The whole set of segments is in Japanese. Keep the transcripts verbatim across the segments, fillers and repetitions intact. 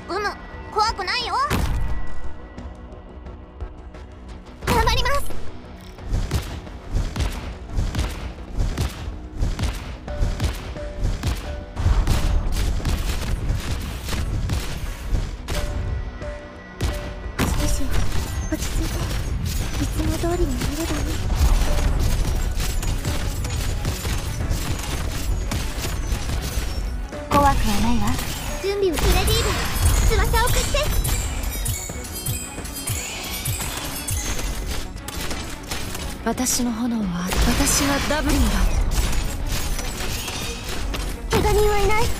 うむ、怖くないよ。頑張ります。少し落ち着いて、いつも通りにやればいい。怖くはないわ。準備をプレディーブ、翼を貸して。 私の炎は私がダブリンだ。 怪我人はいない。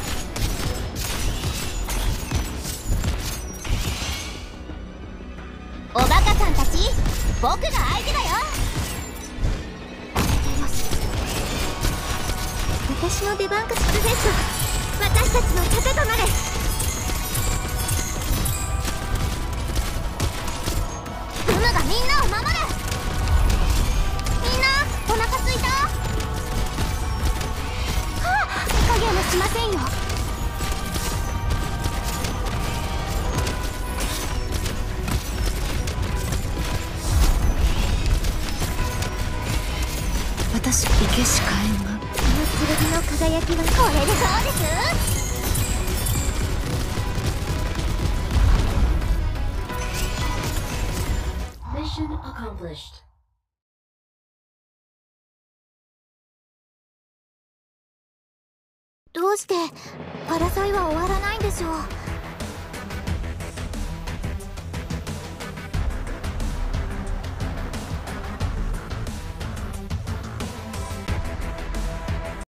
おバカさんたち、僕が相手だよ。これでよし。私の出番か。スフェスト、私たちの盾となれ。フムがみんなを守る。みんなお腹すいた。はあ、影もしませんよ。 私、生けし火炎が。 この剣の輝きはこれでそうです。 Mission accomplished. どうして争いは終わらないんでしょう。